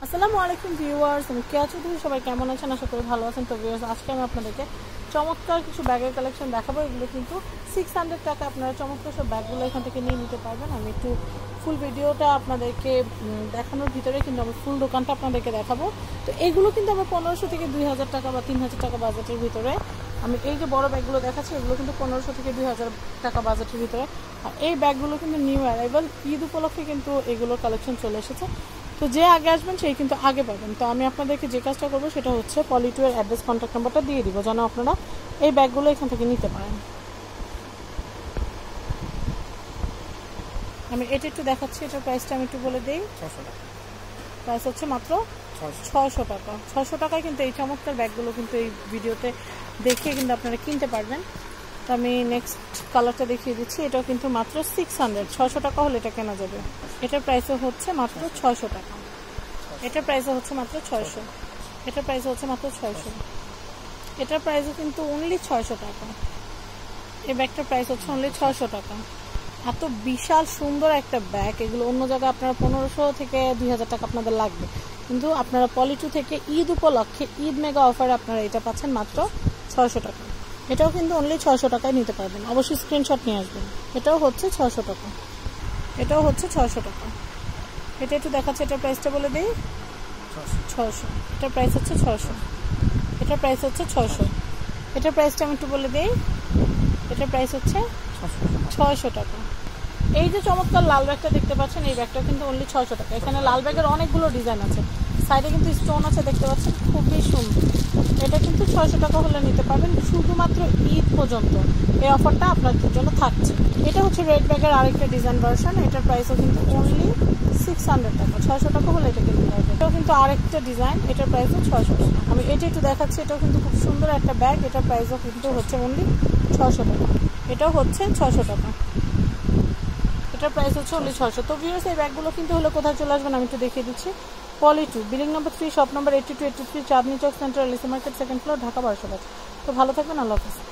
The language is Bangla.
আসসালামু আলাইকুম ভিউয়ার্স, আমি কেয়া চৌধুরী। সবাই কেমন আছেন? আশা করি ভালো আছেন। তো ভিউয়ার্স, আজকে আমি আপনাদেরকে চমৎকার কিছু ব্যাগের কালেকশন দেখাবো। এগুলো কিন্তু 600 টাকা আপনারা চমৎকার সব ব্যাগগুলো এখান থেকে নিয়ে নিতে পারবেন। আমি একটু ফুল ভিডিওটা আপনাদেরকে দেখানোর ভিতরে কিন্তু আমি ফুল দোকানটা আপনাদেরকে দেখাবো। তো এগুলো কিন্তু আমার 1500 থেকে 2000 টাকা বা 3000 টাকা বাজেটের ভিতরে। আমি এই যে বড় ব্যাগগুলো দেখাচ্ছি, এগুলো কিন্তু 1500 থেকে 2000 টাকা বাজেটের ভিতরে। আর এই ব্যাগগুলো কিন্তু নিউ অ্যারাইভাল, ঈদ উপলক্ষে কিন্তু এগুলোর কালেকশন চলে এসেছে। তো যে আগে আসবেন সেই কিন্তু আগে পাবেন। তো আমি আপনাদেরকে যে কাজটা করবো সেটা হচ্ছে পলি2 এর অ্যাড্রেস, কন্ট্যাক্ট নাম্বারটা দিয়ে দিব যেন আপনারা এই ব্যাগগুলো এখান থেকে নিতে পারেন। আমি এটা একটু দেখাচ্ছি, এটার প্রাইসটা আমি একটু বলে দিই। প্রাইস হচ্ছে মাত্র 600 টাকা। 600 টাকায় কিন্তু এই চমৎকার ব্যাগগুলো কিন্তু এই ভিডিওতে দেখিয়ে কিন্তু আপনারা কিনতে পারবেন। তো আমি নেক্সট কালারটা দেখিয়ে দিচ্ছি। এটাও কিন্তু মাত্র 600 টাকা হলে এটা কেনা যাবে। এটার প্রাইসও হচ্ছে মাত্র 600 টাকা। এটার প্রাইসও হচ্ছে মাত্র 600। এটার প্রাইসও হচ্ছে মাত্র 600। এটার প্রাইসও কিন্তু অনলি 600 টাকা। এই ব্যাগটার প্রাইস হচ্ছে অনলি 600 টাকা। এত বিশাল সুন্দর একটা ব্যাগ, এগুলো অন্য জায়গায় আপনারা 1500 থেকে 2000 টাকা আপনাদের লাগবে, কিন্তু আপনারা পলি2 থেকে ঈদ উপলক্ষে ঈদ মেগা অফারে আপনারা এটা পাচ্ছেন মাত্র 600 টাকা। এটাও কিন্তু অনলি 600 টাকায় নিতে পারবেন। অবশ্যই স্ক্রিনশট নিয়ে আসবেন। এটাও হচ্ছে 600 টাকা। এটাও হচ্ছে 600 টাকা। এটা একটু দেখাচ্ছে, এটার প্রাইসটা বলে দিই। 600। এটার প্রাইস হচ্ছে 600। এটার প্রাইস হচ্ছে 600। এটার প্রাইসটা আমি একটু বলে দিই। এটার প্রাইস হচ্ছে 600 টাকা। এই যে চমৎকার লাল ব্যাগটা দেখতে পাচ্ছেন, এই ব্যাগটা কিন্তু অনলি 600 টাকা। এখানে লাল ব্যাগের অনেকগুলো ডিজাইন আছে, সাইডে কিন্তু স্টোন আছে দেখতে পাচ্ছেন, খুবই সুন্দর। এটা কিন্তু 600 টাকা হলে নিতে পারবেন শুধুমাত্র ঈদ পর্যন্ত। এই অফারটা আপনাদের জন্য থাকছে। এটা হচ্ছে রেড ব্যাগের আরেকটা ডিজাইন ভার্সন। এটার প্রাইসও কিন্তু অনলি 600 টাকা। 600 টাকা হলে এটা কিনতে পারবেন। এটাও কিন্তু আরেকটা ডিজাইন, এটার প্রাইসও 600 টাকা। আমি এটা একটু দেখাচ্ছি। এটাও কিন্তু খুব সুন্দর একটা ব্যাগ। এটার প্রাইসও কিন্তু হচ্ছে অনলি 600 টাকা। এটাও হচ্ছে 600 টাকা। এটার প্রাইস হচ্ছে অনলি 600। তো ভিউয়ার্স, এই ব্যাগগুলো কিন্তু হলে কোথায় চলে আসবেন আমি একটু দেখিয়ে দিচ্ছি। পলি2, building number 3, shop number 8283, Chandni Chowk, central Elisa market, 2nd floor, Dhaka 1205। তো ভালো থাকবেন, আল্লাহ হাফেজ।